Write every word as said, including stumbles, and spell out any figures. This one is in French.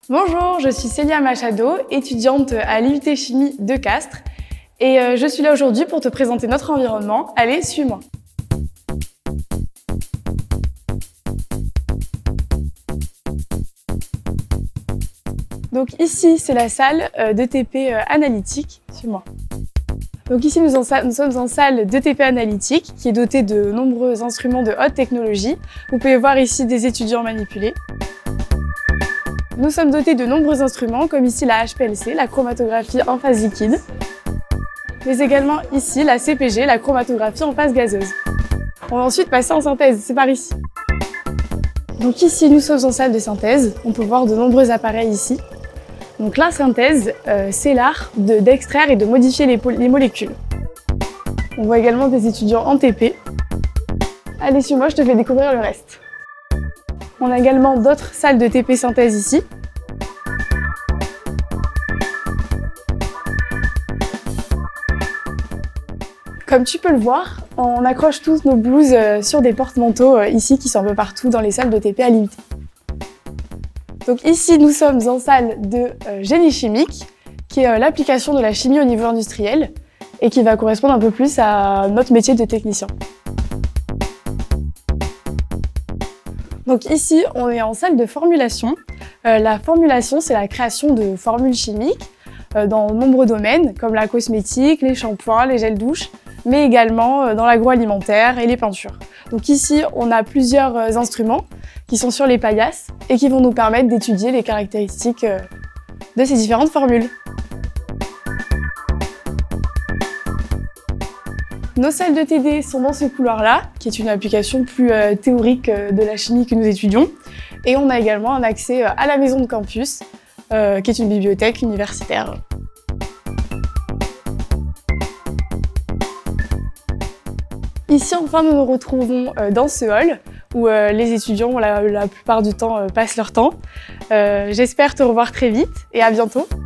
Bonjour, je suis Célia Machado, étudiante à l'I U T Chimie de Castres et euh, je suis là aujourd'hui pour te présenter notre environnement. Allez, suis-moi. Donc ici, c'est la salle euh, d'E T P euh, analytique. Suis-moi. Donc ici, nous, en, nous sommes en salle d'E T P analytique qui est dotée de nombreux instruments de haute technologie. Vous pouvez voir ici des étudiants manipulés. Nous sommes dotés de nombreux instruments, comme ici la H P L C, la chromatographie en phase liquide, mais également ici la C P G, la chromatographie en phase gazeuse. On va ensuite passer en synthèse, c'est par ici. Donc ici, nous sommes en salle de synthèse, on peut voir de nombreux appareils ici. Donc la synthèse, euh, c'est l'art d'extraire et de modifier les, les molécules. On voit également des étudiants en T P. Allez, suis-moi, je te fais découvrir le reste. On a également d'autres salles de T P synthèse ici. Comme tu peux le voir, on accroche tous nos blouses sur des porte-manteaux ici qui sont un peu partout dans les salles de T P à l'I U T. Donc ici, nous sommes en salle de génie chimique, qui est l'application de la chimie au niveau industriel et qui va correspondre un peu plus à notre métier de technicien. Donc ici, on est en salle de formulation. Euh, la formulation, c'est la création de formules chimiques euh, dans de nombreux domaines, comme la cosmétique, les shampoings, les gels douche, mais également euh, dans l'agroalimentaire et les peintures. Donc ici, on a plusieurs euh, instruments qui sont sur les paillasses et qui vont nous permettre d'étudier les caractéristiques euh, de ces différentes formules. Nos salles de T D sont dans ce couloir-là, qui est une application plus euh, théorique euh, de la chimie que nous étudions. Et on a également un accès euh, à la maison de campus, euh, qui est une bibliothèque universitaire. Ici, enfin, nous nous retrouvons euh, dans ce hall, où euh, les étudiants, la, la plupart du temps, euh, passent leur temps. Euh, J'espère te revoir très vite et à bientôt.